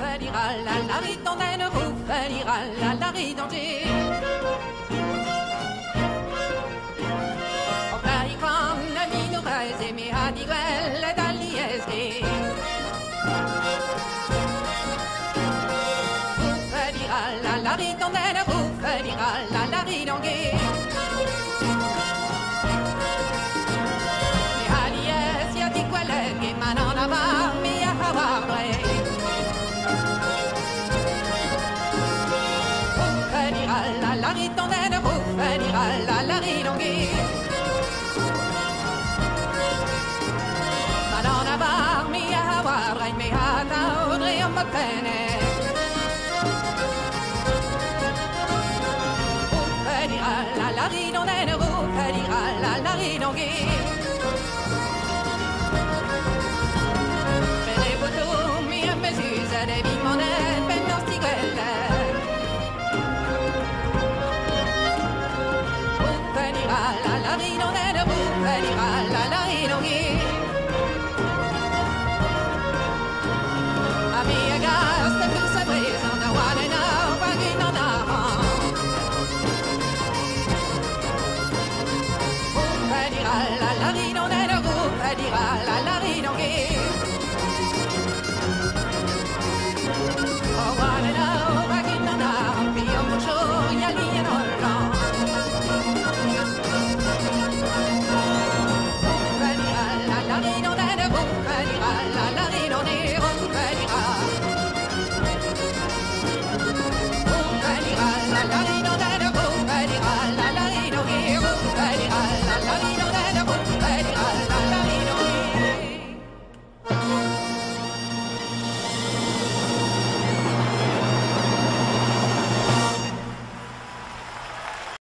dira la ritondaine, rouf, dira la ridanger. On parie comme la minoraise et mes hadigwell d'alliesde. Rouf, dira la ritondaine, rouf, dira la ridanger. Mes hadies, y'a dit quoi l'aigle, manan à bar, mais y'a hawa vrai. La ritondaine, rouf, dira la ridongue. Madonna bar, mi a wabra, mi a taudre a matene. Rouf, dira la ridondaine, rouf, dira la ridongue. Fais des photos, mi a mes us, des bimonets.